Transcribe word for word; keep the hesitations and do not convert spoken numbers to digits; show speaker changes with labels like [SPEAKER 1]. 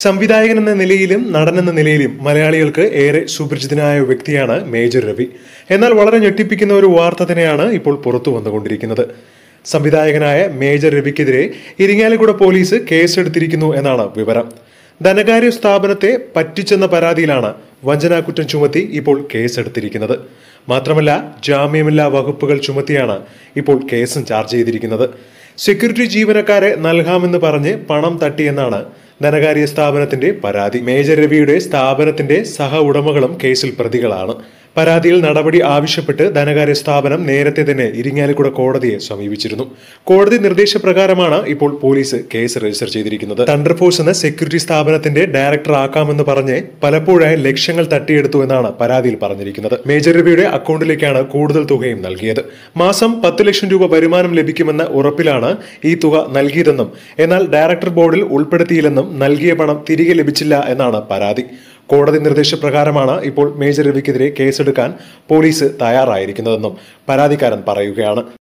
[SPEAKER 1] സംവിധായകൻ എന്ന നിലയിലും നടൻ എന്ന നിലയിലും മലയാളികൾക്ക് ഏറെ സുപരിചിതനായ വ്യക്തിയാണ് മേജർ രവി. എന്നാൽ വളരെ ഞെട്ടിപ്പിക്കുന്ന ഒരു വാർത്ത തന്നെയാണ് ഇപ്പോൾ പുറത്തു വന്നുകൊണ്ടിരിക്കുന്നത്. സംവിധായകനായ മേജർ രവിക്കെതിരെ ഇരിങ്ങാലക്കുട പോലീസ് കേസെടുത്തിരിക്കുന്നു എന്നാണ് വിവരം. ധനകാര്യ സ്ഥാപനത്തെ പറ്റിച്ചെന്ന പരാതിയിലാണ് വഞ്ചനാക്കുറ്റം ചുമത്തി ഇപ്പോൾ കേസെടുത്തിരിക്കുന്നത്. മാത്രമല്ല, ജാമ്യമില്ലാ വകുപ്പുകൾ ചുമത്തിയാണ് ഇപ്പോൾ കേസും ചാർജ് ചെയ്തിരിക്കുന്നത്. സെക്യൂരിറ്റി ജീവനക്കാരെ നൽകാമെന്ന് പറഞ്ഞ് പണം തട്ടിയെന്നാണ് ധനകാര്യ സ്ഥാപനത്തിന്റെ പരാതി. മേജർ രവിയുടെ സ്ഥാപനത്തിന്റെ സഹ ഉടമകളും കേസിൽ പ്രതികളാണ്. പരാതിയിൽ നടപടി ആവശ്യപ്പെട്ട് ധനകാര്യ സ്ഥാപനം നേരത്തെ തന്നെ ഇരിങ്ങാലക്കുട കോടതിയെ സമീപിച്ചിരുന്നു. കോടതി നിർദ്ദേശപ്രകാരമാണ് ഇപ്പോൾ പോലീസ് കേസ് രജിസ്റ്റർ ചെയ്തിരിക്കുന്നത്. തണ്ടർഫോഴ്സ് എന്ന സെക്യൂരിറ്റി സ്ഥാപനത്തിന്റെ ഡയറക്ടർ ആക്കാമെന്ന് പറഞ്ഞ് പലപ്പോഴായി ലക്ഷങ്ങൾ തട്ടിയെടുത്തു എന്നാണ് പരാതിയിൽ പറഞ്ഞിരിക്കുന്നത്. മേജർ രവിയുടെ അക്കൗണ്ടിലേക്കാണ് കൂടുതൽ തുകയും നൽകിയത്. മാസം പത്ത് ലക്ഷം രൂപ വരുമാനം ലഭിക്കുമെന്ന ഉറപ്പിലാണ് ഈ തുക നൽകിയതെന്നും എന്നാൽ ഡയറക്ടർ ബോർഡിൽ ഉൾപ്പെടുത്തിയില്ലെന്നും നൽകിയ പണം തിരികെ ലഭിച്ചില്ല എന്നാണ് പരാതി. കോടതി നിർദ്ദേശപ്രകാരമാണ് ഇപ്പോൾ മേജർ രവിക്കെതിരെ കേസെടുക്കാൻ പോലീസ് തയ്യാറായിരിക്കുന്നതെന്നും പരാതിക്കാരൻ പറയുകയാണ്.